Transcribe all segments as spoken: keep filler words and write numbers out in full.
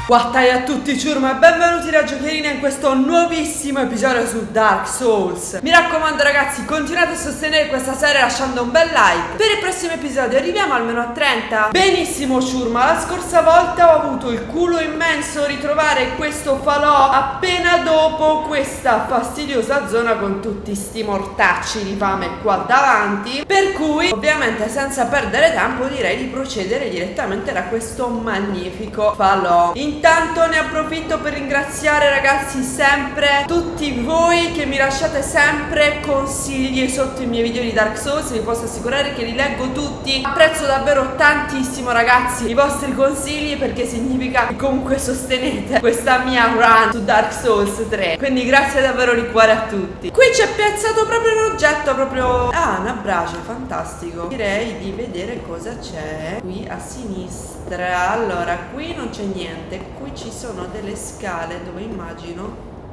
Guattai a tutti ciurma e benvenuti da Giocherina in questo nuovissimo episodio su Dark Souls. Mi raccomando ragazzi, continuate a sostenere questa serie lasciando un bel like. Per il prossimo episodio arriviamo almeno a trenta. Benissimo ciurma, la scorsa volta ho avuto il culo immenso ritrovare questo falò appena dopo questa fastidiosa zona con tutti sti mortacci di fame qua davanti. Per cui ovviamente senza perdere tempo direi di procedere direttamente da questo magnifico falò. Intanto ne approfitto per ringraziare ragazzi sempre tutti voi che mi lasciate sempre consigli sotto i miei video di Dark Souls. Vi posso assicurare che li leggo tutti. Apprezzo davvero tantissimo ragazzi i vostri consigli, perché significa che comunque sostenete questa mia run su Dark Souls tre. Quindi grazie davvero di cuore a tutti. Qui c'è piazzato proprio un oggetto proprio... Ah, una brace, fantastico. Direi di vedere cosa c'è qui a sinistra. Allora, qui non c'è niente. Qui ci sono delle scale dove immagino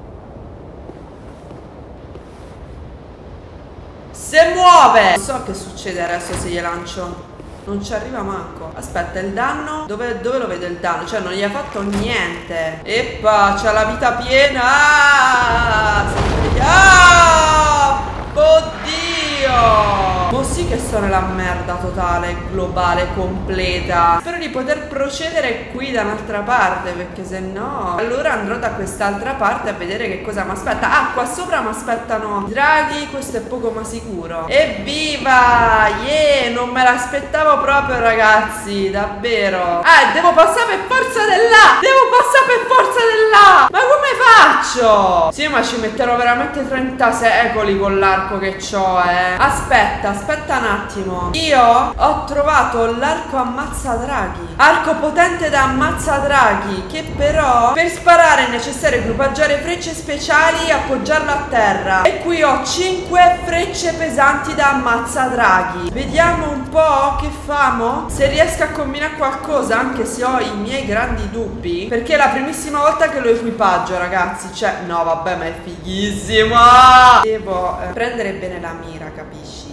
se muove. Non so che succede adesso se gli lancio. Non ci arriva manco. Aspetta, il danno dove, dove lo vedo il danno? Cioè non gli ha fatto niente. Eppa, c'ha la vita piena. Ah, ah, oddio. Mo sì che sono la merda totale, globale, completa. Spero di poter procedere qui da un'altra parte, perché se no allora andrò da quest'altra parte a vedere che cosa mi aspetta. Ah, qua sopra mi aspettano draghi, questo è poco ma sicuro. Evviva! Yeah, non me l'aspettavo proprio ragazzi, davvero. Ah, devo passare per forza di là. Devo passare per forza di là. Ma come faccio? Sì, ma ci metterò veramente trenta secoli con l'arco che ho, eh. Aspetta, aspetta un attimo. Io ho trovato l'arco ammazza draghi. Arco potente da ammazza draghi, che però per sparare è necessario equipaggiare frecce speciali e appoggiarlo a terra. E qui ho cinque frecce pesanti da ammazza draghi. Vediamo un po' che famo, se riesco a combinare qualcosa, anche se ho i miei grandi dubbi, perché è la primissima volta che lo equipaggio ragazzi. Cioè, no vabbè, ma è fighissimo. Devo eh, prendere bene la mira, capisci?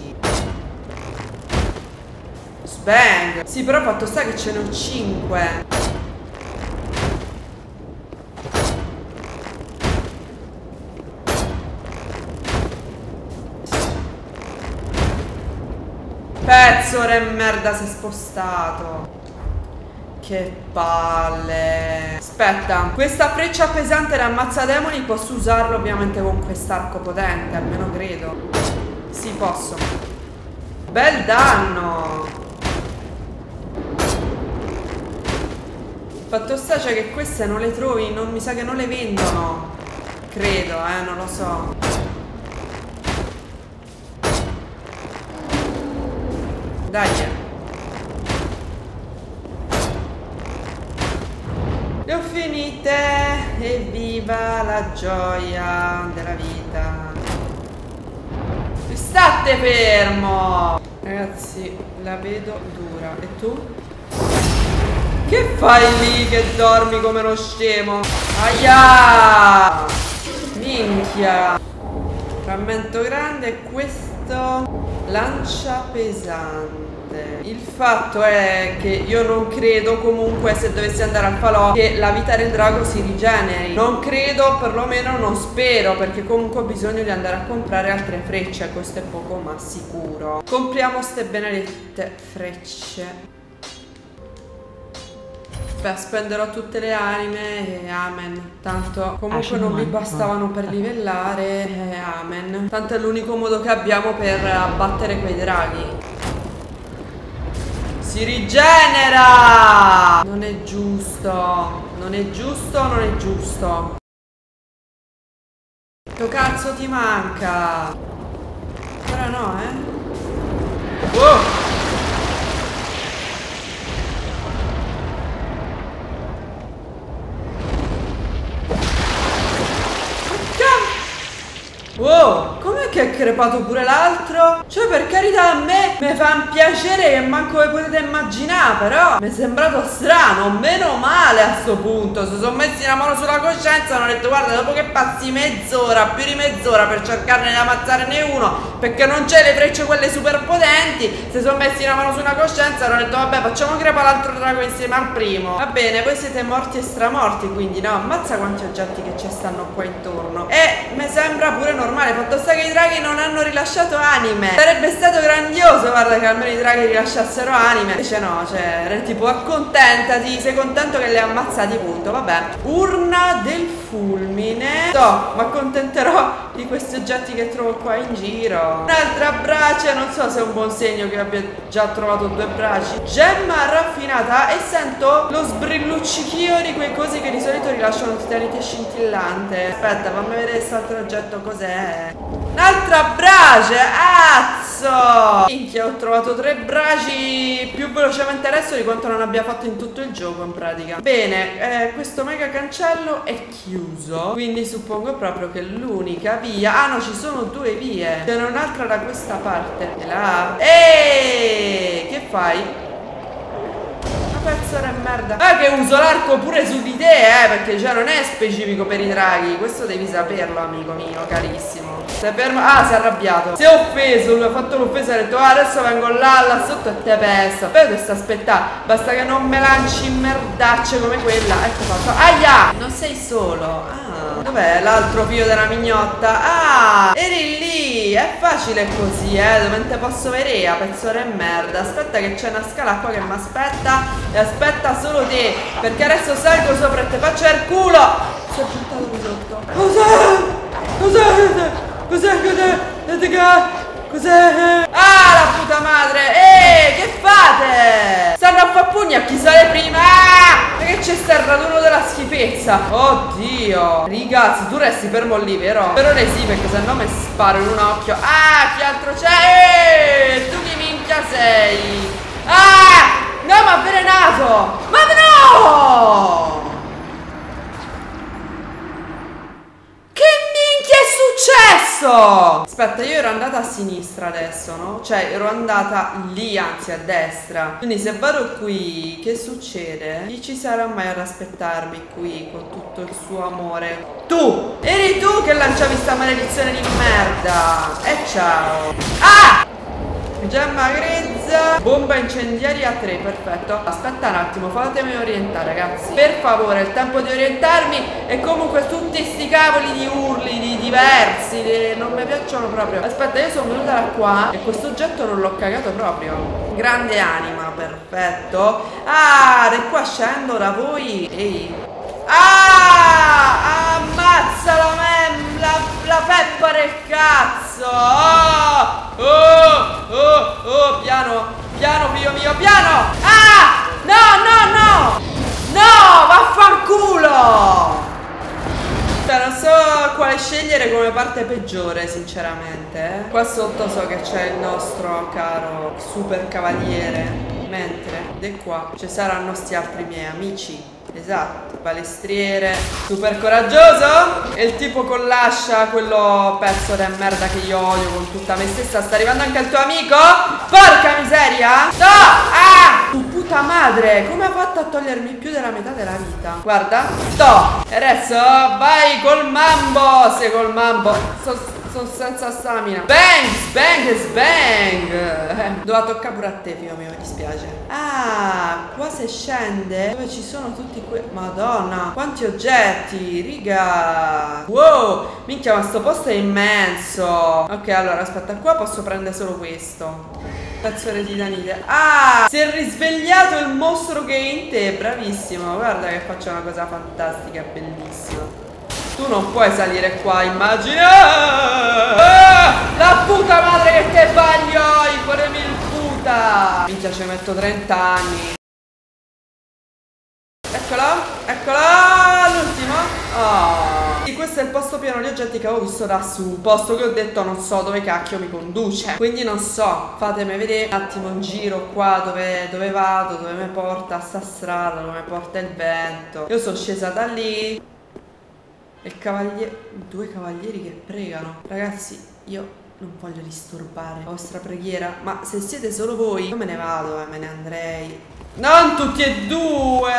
Bang. Sì, però fatto sta che ce ne ho cinque. Pezzo re merda, si è spostato. Che palle. Aspetta, questa freccia pesante da ammazza demoni posso usarlo ovviamente con quest'arco potente, almeno credo. Sì, posso. Bel danno. Fatto sta cioè che queste non le trovi, non mi sa che non le vendono. Credo, eh, non lo so. Dai. Le ho finite. Evviva la gioia della vita. State fermo. Ragazzi, la vedo dura. E tu? Che fai lì che dormi come uno scemo? Aia! Minchia! Frammento grande e questo lancia pesante. Il fatto è che io non credo comunque, se dovessi andare al falò, che la vita del drago si rigeneri. Non credo, perlomeno non spero, perché comunque ho bisogno di andare a comprare altre frecce. Questo è poco ma sicuro. Compriamo ste benedette frecce. Beh, spenderò tutte le anime e amen. Tanto comunque non mi bastavano per livellare e amen. Tanto è l'unico modo che abbiamo per abbattere quei draghi. Si rigenera! Non è giusto. Non è giusto, non è giusto. Che cazzo ti manca? Ora no, eh? Wow! Wow, com'è che è crepato pure l'altro? Cioè, per carità, a me mi fa piacere che manco voi potete immaginare, però mi è sembrato strano. Meno male a sto punto. Si sono messi la mano sulla coscienza e hanno detto: guarda, dopo che passi mezz'ora, più di mezz'ora per cercarne di ammazzarne uno, perché non c'è le frecce quelle super potenti, si sono messi la mano sulla coscienza e hanno detto: vabbè, facciamo crepare l'altro drago insieme al primo. Va bene, voi siete morti e stramorti, quindi no, ammazza quanti oggetti che ci stanno qua intorno. E mi sembra pure normale, fatto sta che i draghi non hanno rilasciato anime. Sarebbe stato grandioso, guarda, che almeno i draghi rilasciassero anime. Invece no, cioè, era tipo accontentati, sei contento che li hai ammazzati, punto. Vabbè. Urna del fulmine. No, mi accontenterò di questi oggetti che trovo qua in giro. Un'altra brace, non so se è un buon segno che abbia già trovato due braci. Gemma raffinata e sento lo sbrilluccichio di quei cosi che di solito rilasciano titanite scintillante. Aspetta, fammi vedere quest'altro oggetto cos'è. Un'altra brace, azzo! Minchia, ho trovato tre braci più velocemente adesso di quanto non abbia fatto in tutto il gioco in pratica. Bene, eh, questo mega cancello è chiuso, quindi suppongo proprio che l'unica via... Ah no, ci sono due vie. Ce n'è un'altra da questa parte. E là. Eeeh, che fai? Pezzo di merda. Ah, che uso l'arco pure su di te, eh, perché cioè non è specifico per i draghi. Questo devi saperlo, amico mio, carissimo. Si è fermo. Ah, si è arrabbiato. Si è offeso, lui ha fatto l'offesa e ha detto: ah, adesso vengo là, là sotto e te pesto. Però sta aspettando. Basta che non me lanci merdacce come quella. Ecco fatto. Aia! Non sei solo. Ah, dov'è l'altro figlio della mignotta? Ah, eri lì. È facile così, eh. Dove non te posso vedere, a pezzo di merda. Aspetta che c'è una scala qua che mi aspetta. E aspetta solo te, perché adesso salgo sopra e te faccio il culo. Si è buttato di sotto. Cos'è? Cos'è? Cos'è? Cos'è? Cos'è? Ah, la puta madre. Ehi, che fate? Stanno a fa pugni a chi sale prima. Ah, perché c'è sta il raduno della schifezza. Oddio. Ragazzi, tu resti fermo lì, vero? Per ora sì, perché sennò mi sparo in un occhio. Ah, chi altro c'è? Ehi, tu chi minchia sei? Ah, no, ma avvelenato! Ma no! Che minchia è successo? Aspetta, io ero andata a sinistra adesso, no? Cioè, ero andata lì, anzi a destra. Quindi se vado qui, che succede? Chi ci sarà mai ad aspettarmi qui con tutto il suo amore? Tu! Eri tu che lanciavi sta maledizione di merda! E ciao! Ah! Gemma grezza, bomba incendiaria a tre, perfetto. Aspetta un attimo, fatemi orientare, ragazzi. Per favore, il tempo di orientarmi. E comunque tutti sti cavoli di urli, di diversi, di... non mi piacciono proprio. Aspetta, io sono venuta da qua e questo oggetto non l'ho cagato proprio. Grande anima, perfetto. Ah, da qua scendo da voi. Ehi. Ah, ammazza la mem, la, la peppa del cazzo. Oh, oh, oh, oh, piano, piano figlio mio, piano. Ah, no, no, no, no, vaffanculo. Cioè, non so quale scegliere come parte peggiore, sinceramente. Qua sotto so che c'è il nostro caro super cavaliere, mentre di qua ci saranno sti altri miei amici. Esatto, palestriere super coraggioso. E il tipo con l'ascia, quello pezzo di merda che io odio con tutta me stessa. Sta arrivando anche il tuo amico? Porca miseria. No, ah, tu puta madre, come ha fatto a togliermi più della metà della vita? Guarda, sto. E adesso vai col mambo. Sei col mambo. Sono Sono senza stamina. Bang, bang, sbang. Eh, doveva toccare pure a te, figlio mio, mi dispiace. Ah, qua se scende, dove ci sono tutti que... Madonna, quanti oggetti, riga. Wow, minchia, ma sto posto è immenso. Ok, allora, aspetta, qua posso prendere solo questo. Pezzo di titanite. Ah, si è risvegliato il mostro che è in te. Bravissimo, guarda che faccio una cosa fantastica, bellissima. Tu non puoi salire qua, immagina. Ah, la puta madre che te baglio, cuore mil puta. Minchia, ci metto trenta anni. Eccolo, eccolo, l'ultimo. Oh. Sì, questo è il posto pieno di oggetti che avevo visto da su. Un posto che ho detto non so dove cacchio mi conduce. Quindi non so, fatemi vedere un attimo in giro qua dove, dove vado, dove mi porta sta strada, dove mi porta il vento. Io sono scesa da lì. il cavaliere, due cavalieri che pregano. Ragazzi, io non voglio disturbare la vostra preghiera, ma se siete solo voi, io me ne vado e eh, me ne andrei. Non tutti e due.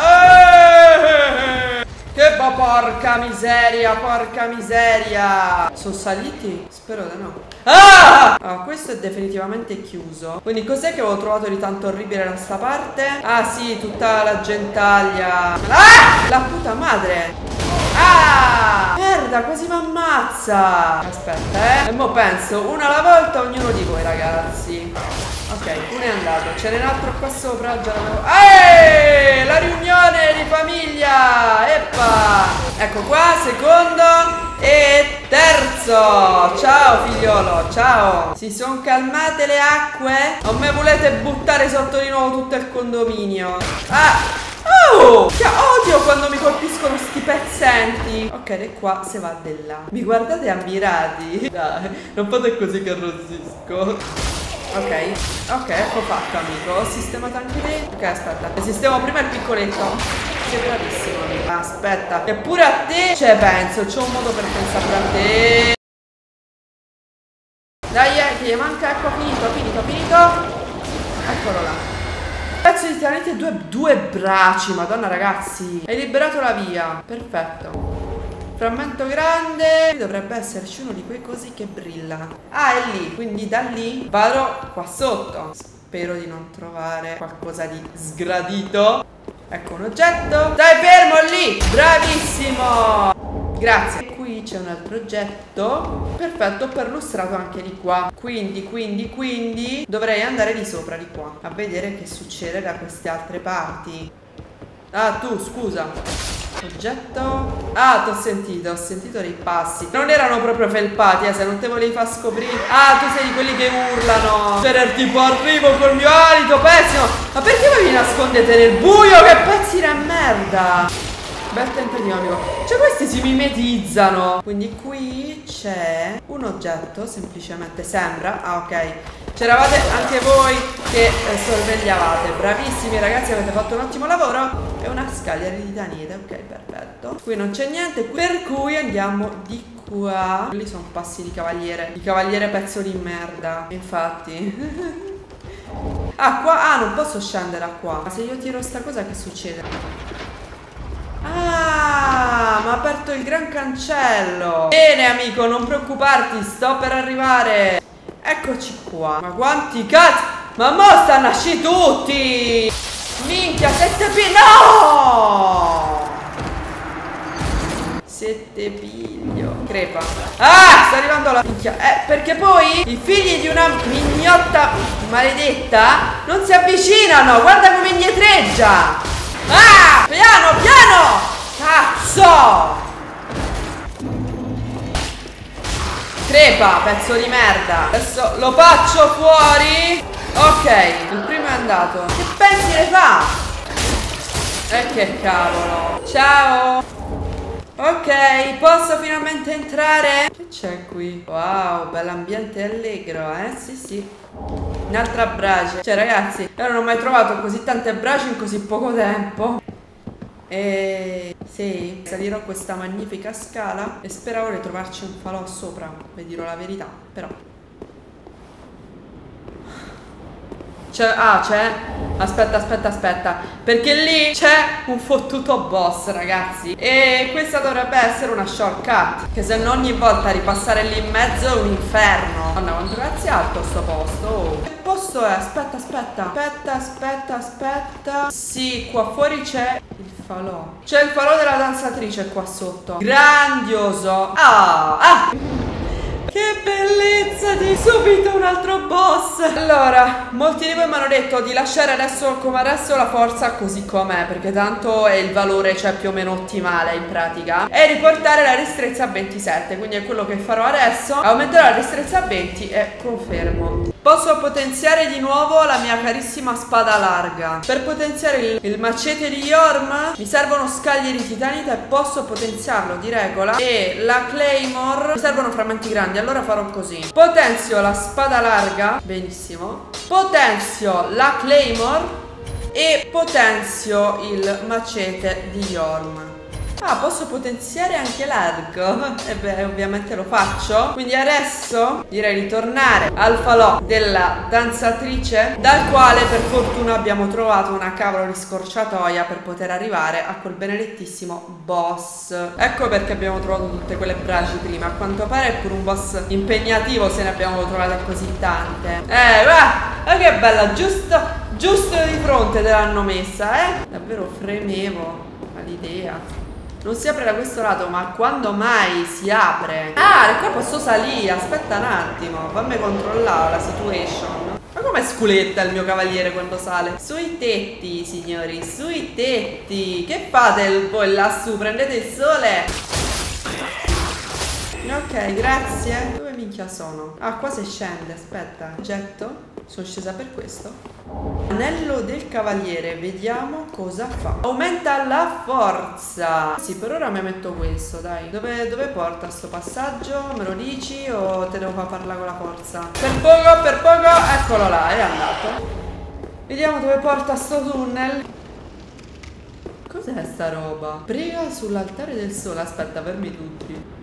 Eh! Che ma porca miseria, porca miseria. Sono saliti? Spero di no. Ah! Ah, questo è definitivamente chiuso. Quindi cos'è che avevo trovato di tanto orribile da sta parte? Ah sì, tutta la gentaglia. Ah! La puta madre. Ah! Merda, quasi mi ammazza. Aspetta, eh. E mo penso, una alla volta ognuno di voi, ragazzi. Ok, uno è andato. Ce n'è un altro qua sopra. Già l'avevo. Eeeh! La riunione di famiglia. Eppa. Ecco qua, secondo. E terzo. Ciao figliolo, ciao. Si sono calmate le acque? O me volete buttare sotto di nuovo tutto il condominio? Ah! Oh! Che odio quando mi colpiscono sti pezzenti. Ok, e qua se va di là. Mi guardate ammirati? Dai, non fate così che arrossisco. Ok, ok, ecco fatto amico. Ho sistemato anche lì. Ok, aspetta, sistemo prima il piccoletto. Sei bravissimo amico. Aspetta, eppure a te cioè penso, c'ho un modo per pensare pure a te. Dai, eh, che gli manca. Ecco, finito, finito, finito. Eccolo là. Pezzo di titanite e due, due bracci. Madonna ragazzi, hai liberato la via. Perfetto. Frammento grande. Dovrebbe esserci uno di quei cosi che brillano. Ah, è lì. Quindi da lì vado qua sotto. Spero di non trovare qualcosa di sgradito. Ecco un oggetto. Stai fermo lì. Bravissimo. Grazie. E qui c'è un altro oggetto. Perfetto, ho perlustrato anche di qua. Quindi, quindi, quindi dovrei andare di sopra di qua a vedere che succede da queste altre parti. Ah, tu, scusa. Oggetto. Ah, t'ho sentito, ho sentito dei passi. Non erano proprio felpati, eh, se non te volevi far scoprire. Ah, tu sei di quelli che urlano. C'era il tipo arrivo col mio alito pessimo. Ma perché voi vi nascondete nel buio? Che pezzi di merda. Bel tentativo amico. Cioè questi si mimetizzano. Quindi qui c'è un oggetto. Semplicemente sembra. Ah, ok. C'eravate anche voi che eh, sorvegliavate. Bravissimi ragazzi, avete fatto un ottimo lavoro. E una scaglia di titanite. Ok, perfetto. Qui non c'è niente, per cui andiamo di qua. Lì sono passi di cavaliere. Di cavaliere pezzo di merda. Infatti. Ah, qua. Ah, non posso scendere a qua. Ma se io tiro sta cosa che succede? Ah, mi ha aperto il gran cancello. Bene amico, non preoccuparti, sto per arrivare. Eccoci qua. Ma quanti cazzo. Ma mo stanno a sci tutti. Minchia, sette piglio. No. Sette piglio. Crepa. Ah, sta arrivando la minchia. Eh, perché poi i figli di una mignotta maledetta non si avvicinano. Guarda come indietreggia. Ah, piano, piano. Cazzo. Crepa, pezzo di merda. Adesso lo faccio fuori. Ok, il primo è andato. Che pensi ne fa? E che cavolo. Ciao. Ok, posso finalmente entrare? Che c'è qui? Wow, bell'ambiente allegro, eh? Sì, sì. Un'altra brace. Cioè ragazzi, io non ho mai trovato così tante braci in così poco tempo. E sì, salirò questa magnifica scala e speravo di trovarci un falò sopra, vi dirò la verità, però. C'è, ah, c'è. Aspetta, aspetta, aspetta. Perché lì c'è un fottuto boss, ragazzi. E questa dovrebbe essere una shortcut. Che se non ogni volta ripassare lì in mezzo è un inferno. Guarda quanto cazzo è alto sto posto. Oh. Che posto è? Aspetta, aspetta. Aspetta, aspetta, aspetta. Sì, qua fuori c'è il falò. C'è il falò della danzatrice qua sotto. Grandioso. Ah, ah. Che bellezza di subito un altro boss. Allora, molti di voi mi hanno detto di lasciare adesso come adesso la forza così com'è, perché tanto è il valore, cioè più o meno ottimale in pratica, e riportare la destrezza a ventisette. Quindi è quello che farò adesso. Aumenterò la destrezza a venti e confermo. Posso potenziare di nuovo la mia carissima spada larga. Per potenziare il, il macete di Yorm mi servono scaglie di titanite e posso potenziarlo di regola. E la Claymore mi servono frammenti grandi. Allora farò così: potenzio la spada larga. Benissimo. Potenzio la Claymore e potenzio il macete di Yorm. Ah, posso potenziare anche l'arco. E beh, ovviamente lo faccio. Quindi adesso direi di tornare al falò della danzatrice, dal quale per fortuna abbiamo trovato una cavolo di scorciatoia per poter arrivare a quel benedettissimo boss. Ecco perché abbiamo trovato tutte quelle braci prima. A quanto pare è pure un boss impegnativo, se ne abbiamo trovate così tante. Eh, va! Ma che bella, giusto, giusto di fronte te l'hanno messa, eh? Davvero fremevo all'idea. Non si apre da questo lato, ma quando mai si apre? Ah, e qua posso salire, aspetta un attimo, fammi controllare la situation. Ma com'è sculetta il mio cavaliere quando sale? Sui tetti, signori, sui tetti. Che fate voi lassù? Prendete il sole? Ok, grazie. Dove minchia sono? Ah, qua si scende, aspetta. Getto. Sono scesa per questo. Anello del cavaliere, vediamo cosa fa. Aumenta la forza. Sì, per ora mi metto questo, dai. Dove, dove porta sto passaggio? Me lo dici o te devo far parlare con la forza? Per poco, per poco. Eccolo là, è andato. Vediamo dove porta sto tunnel. Cos'è sta roba? Prega sull'altare del sole. Aspetta, fermi tutti.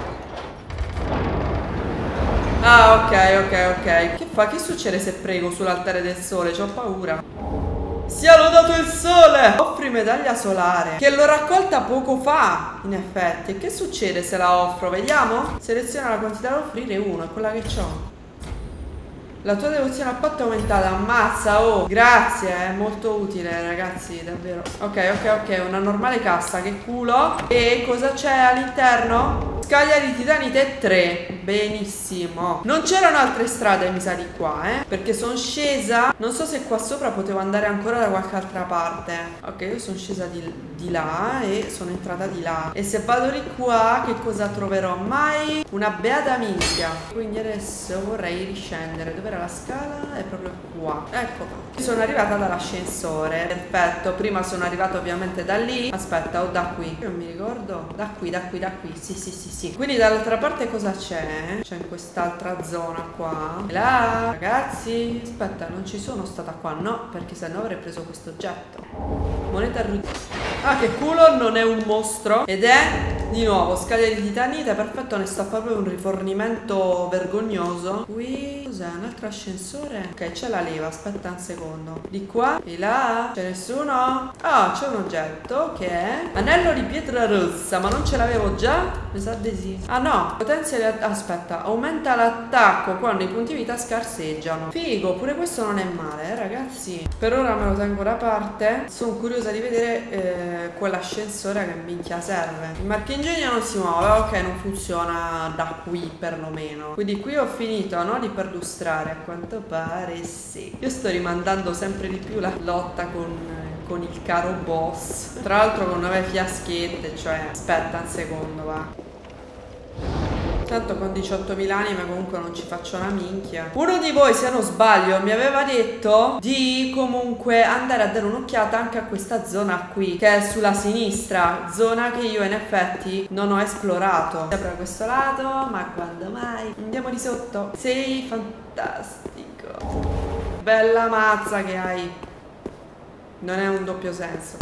Ah, ok, ok, ok. Che fa? Che succede se prego sull'altare del sole? C'ho paura. Sia lodato il sole! Offri medaglia solare, che l'ho raccolta poco fa, in effetti. E che succede se la offro? Vediamo? Seleziona la quantità da offrire, uno, è quella che ho. La tua devozione al patto è aumentata, ammazza, oh. Grazie, è molto utile, ragazzi, davvero. Ok, ok, ok, una normale cassa, che culo. E cosa c'è all'interno? Scaglia di titanite tre. Benissimo. Non c'erano altre strade, mi sa, di qua, eh, perché sono scesa. Non so se qua sopra potevo andare ancora da qualche altra parte. Ok, io sono scesa di, di là e sono entrata di là. E se vado di qua, che cosa troverò? Mai una beata minchia. Quindi adesso vorrei riscendere. Dov'era la scala? È proprio qua. Ecco. Sono arrivata dall'ascensore. Perfetto. Prima sono arrivata ovviamente da lì. Aspetta, o da qui. Io non mi ricordo. Da qui, da qui, da qui. Sì, sì, sì, sì. Quindi dall'altra parte cosa c'è? C'è in quest'altra zona qua. E là, ragazzi. Aspetta, non ci sono stata qua. No, perché sennò avrei preso questo oggetto. Moneta arrugginita. Ah, che culo, non è un mostro. Ed è di nuovo scaglia di titanite. Perfetto, ne sta proprio un rifornimento vergognoso. Qui cos'è? Un altro ascensore? Ok, c'è la leva. Aspetta un secondo. Di qua e là. C'è nessuno? Ah, c'è un oggetto che è anello di pietra rossa. Ma non ce l'avevo già? Mi sa di sì. Ah no, potenzia le... Aspetta, aumenta l'attacco quando i punti vita scarseggiano. Figo, pure questo non è male, eh, ragazzi. Per ora me lo tengo da parte. Sono curiosa di vedere eh, quell'ascensore che minchia serve. Il marchingegno non si muove, ok, non funziona da qui perlomeno. Quindi qui ho finito, no, di perlustrare. A quanto pare sì. Io sto rimandando sempre di più la lotta con... con il caro boss. Tra l'altro con nuove fiaschette. Cioè, aspetta un secondo, va. Tanto con diciottomila anime comunque non ci faccio una minchia. Uno di voi, se non sbaglio, mi aveva detto di comunque andare a dare un'occhiata anche a questa zona qui, che è sulla sinistra. Zona che io in effetti non ho esplorato. Sempre da questo lato, ma quando mai? Andiamo di sotto. Sei fantastico. Bella mazza che hai. Non è un doppio senso.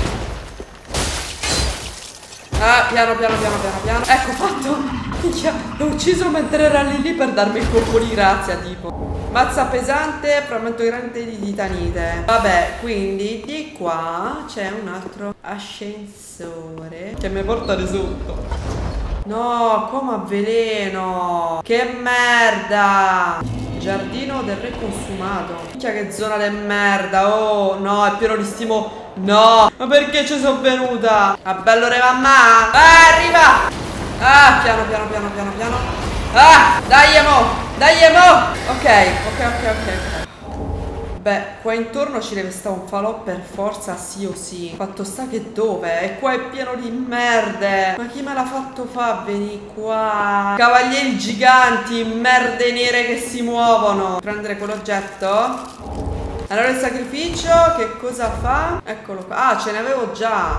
Ah, piano piano piano piano piano. Ecco fatto. Minchia, l'ho ucciso mentre era lì lì per darmi il colpo di grazia, tipo. Mazza pesante, frammento grande di titanite. Vabbè, quindi di qua c'è un altro ascensore che mi porta di sotto. No, come a veleno. Che merda. Giardino del re consumato. Minchia che zona di merda. Oh, no, è pieno di stimo. No, ma perché ci sono venuta? A bello re mamma. Ah, arriva. Ah, piano piano piano piano piano. Ah, dai mo, dai mo. Ok, ok, ok, ok. Beh, qua intorno ci deve stare un falò per forza, sì o sì. Fatto sta che dove? E qua è pieno di merde. Ma chi me l'ha fatto fa? Vieni qua. Cavalieri giganti, merde nere che si muovono. Prendere quell'oggetto. Allora il sacrificio, che cosa fa? Eccolo qua. Ah, ce ne avevo già.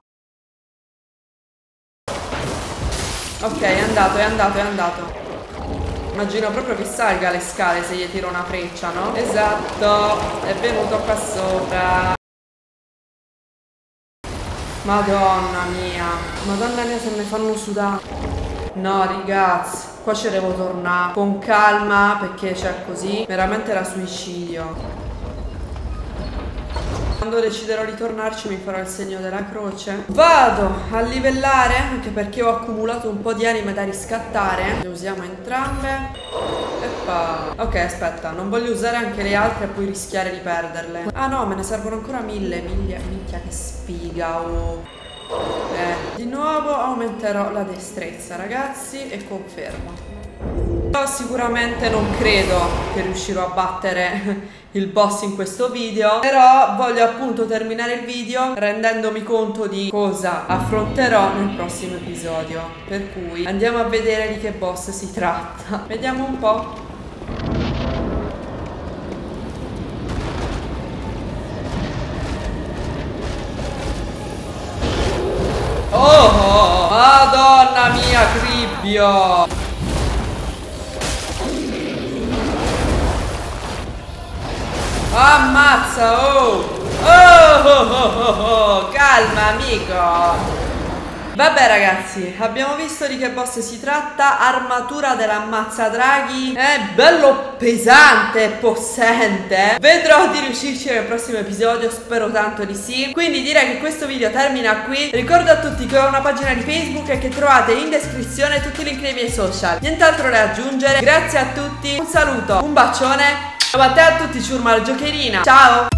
Ok, è andato, è andato, è andato. Immagino proprio che salga le scale se gli tiro una freccia, no? Esatto, è venuto qua sopra. Madonna mia. Madonna mia, se mi fanno sudare. No, ragazzi, qua ci devo tornare con calma, perché c'è così veramente era suicidio. Quando deciderò di tornarci mi farò il segno della croce. Vado a livellare, anche perché ho accumulato un po' di anime da riscattare. Le usiamo entrambe. E poi... ok, aspetta, non voglio usare anche le altre e poi rischiare di perderle. Ah no, me ne servono ancora mille. Miglia, minchia che sfiga, oh. Eh, di nuovo aumenterò la destrezza, ragazzi, e confermo. Io sicuramente non credo che riuscirò a battere il boss in questo video, però voglio appunto terminare il video rendendomi conto di cosa affronterò nel prossimo episodio. Per cui andiamo a vedere di che boss si tratta. Vediamo un po'. Oh, Madonna mia, cribbio! Ammazza, oh! Oh, oh, oh, oh, oh! Calma, amico! Vabbè ragazzi, abbiamo visto di che boss si tratta. Armatura dell'ammazzadraghi. È bello pesante e possente. Vedrò di riuscirci nel prossimo episodio, spero tanto di sì. Quindi direi che questo video termina qui. Ricordo a tutti che ho una pagina di Facebook e che trovate in descrizione tutti i link dei miei social. Nient'altro da aggiungere. Grazie a tutti, un saluto, un bacione. A te a tutti, ciurma la giocherina. Ciao!